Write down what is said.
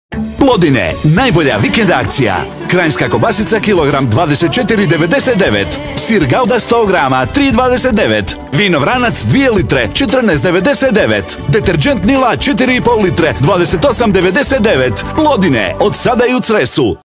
Plodine, najbolja vikend akcija. Kranjska kobasica kilogram 24,99. Sir Gouda 100 grama 3,29. Vino Vranac 2 litre 14,99. Deterđent Nila 4,5 litre 28,99. Plodine, od sada i u Cresu.